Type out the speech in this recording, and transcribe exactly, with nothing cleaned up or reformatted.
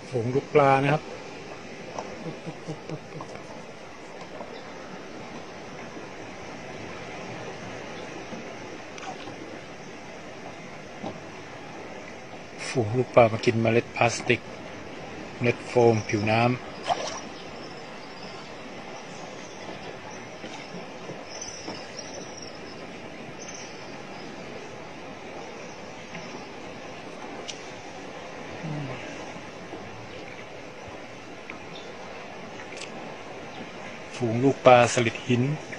ฝูงลูกปลานะครับฝูงลูกปลามากินเมล็ดพลาสติกเมล็ดโฟมผิวน้ำฝูงลูกปลาสลิดหิน